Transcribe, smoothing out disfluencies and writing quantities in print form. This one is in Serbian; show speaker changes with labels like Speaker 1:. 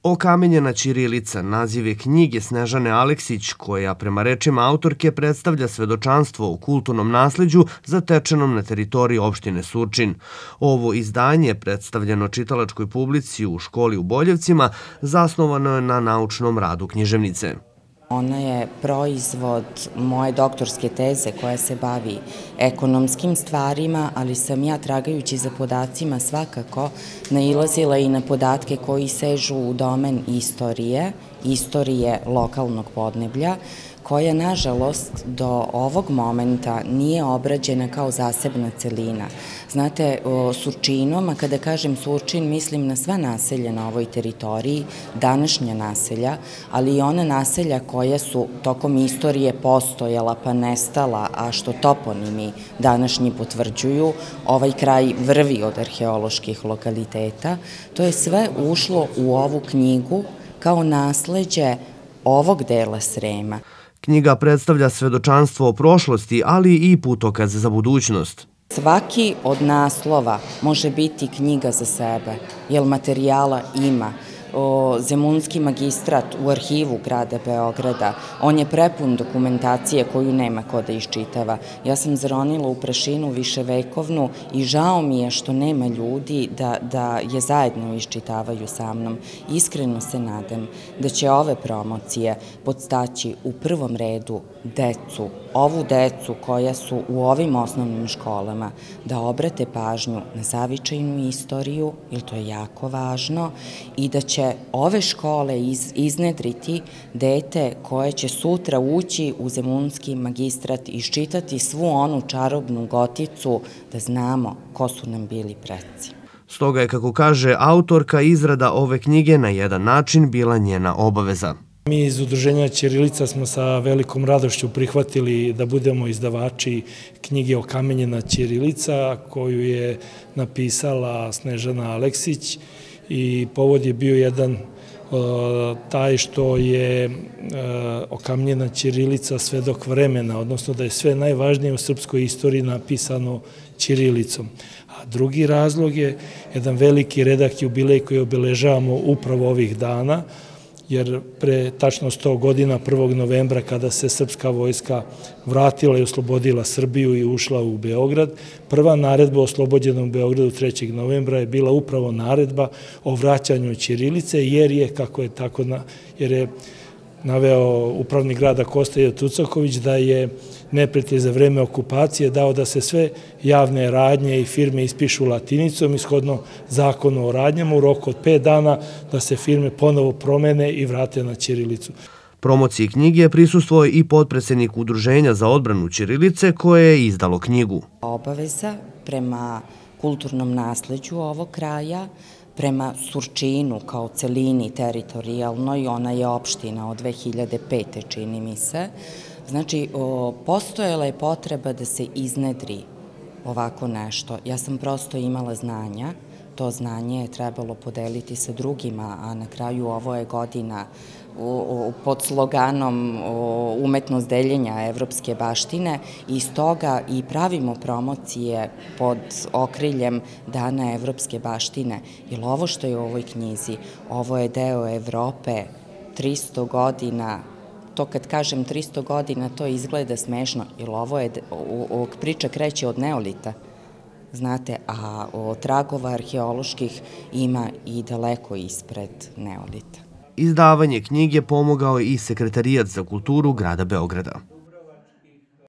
Speaker 1: Okamenjena ćirilica naziv je knjige Snežane Aleksić, koja prema rečima autorke predstavlja svedočanstvo o kulturnom nasleđu zatečenom na teritoriji opštine Surčin. Ovo izdanje, predstavljeno čitalačkoj publici u školi u Boljevcima, zasnovano je na naučnom radu književnice.
Speaker 2: Ona je proizvod moje doktorske teze koja se bavi ekonomskim stvarima, ali sam ja, tragajući za podacima, svakako nailazila i na podatke koji sežu u domen istorije lokalnog podneblja, koja, nažalost, do ovog momenta nije obrađena kao zasebna celina. Znate, Surčinom, a kada kažem Surčin, mislim na sva naselja na ovoj teritoriji, današnja naselja, ali i ona naselja koja su tokom istorije postojala pa nestala, a što toponimi današnji potvrđuju, ovaj kraj vrvi od arheoloških lokaliteta. To je sve ušlo u ovu knjigu kao nasleđe ovog dela Srema.
Speaker 1: Knjiga predstavlja svedočanstvo o prošlosti, ali i putokaz za budućnost.
Speaker 2: Svaki od naslova može biti knjiga za sebe, jer materijala ima. Zemunski magistrat u arhivu grada Beograda, on je prepun dokumentacije koju nema ko da iščitava. Ja sam zaronila u prašinu viševekovnu i žao mi je što nema ljudi da je zajedno iščitavaju sa mnom. Iskreno se nadam da će ove promocije podstaći u prvom redu decu, ovu decu koja su u ovim osnovnim školama, da obrate pažnju na zavičajnu istoriju, jer to je jako važno, i da će ove škole iznedriti dete koje će sutra ući u Zemunski magistrat i iščitati svu onu čarobnu goticu da znamo ko su nam bili preci.
Speaker 1: Stoga je, kako kaže autorka, izrada ove knjige na jedan način bila njena obaveza.
Speaker 3: Mi iz Udruženja Ćirilica smo sa velikom radošću prihvatili da budemo izdavači knjige Okamenjena ćirilica, koju je napisala Snežana Aleksić, i povod je bio jedan taj što je okamenjena ćirilica svedok vremena, odnosno da je sve najvažnije u srpskoj istoriji napisano ćirilicom. A drugi razlog je jedan veliki redak jubilej koji obeležavamo upravo ovih dana, jer pre tačno 100 godina, 1. novembra, kada se srpska vojska vratila i oslobodila Srbiju i ušla u Beograd, prva naredba o oslobođenom Beogradu 3. novembra je bila upravo naredba o vraćanju ćirilice, jer je naveo upravnik grada Kosta Tucaković da je neprijatelj za vreme okupacije dao da se sve javne radnje i firme ispišu latinicom, ishodno zakonu o radnjama, u roku od 5 dana da se firme ponovo promene i vrate na ćirilicu.
Speaker 1: Promociji knjige prisustvovao je i potpredsednik Udruženja za odbranu ćirilice koje je izdalo knjigu.
Speaker 2: Obaveza prema kulturnom nasleđu ovog kraja, prema Surčinu kao celini teritorijalnoj, ona je opština od 2005. čini mi se. Znači, postojala je potreba da se iznedri ovako nešto. Ja sam prosto imala znanja, to znanje je trebalo podeliti sa drugima, a na kraju ovo je godina pod sloganom umetnost deljenja evropske baštine, i stoga i pravimo promocije pod okriljem Dana evropske baštine, jer ovo što je u ovoj knjizi, ovo je deo Evrope 300 godina. To kad kažem 300 godina, to izgleda smešno, jer ovo je, priča kreće od neolita, znate, a tragova arheoloških ima i daleko ispred neolita.
Speaker 1: Izdavanje knjige pomogao je i Sekretarijat za kulturu grada Beograda.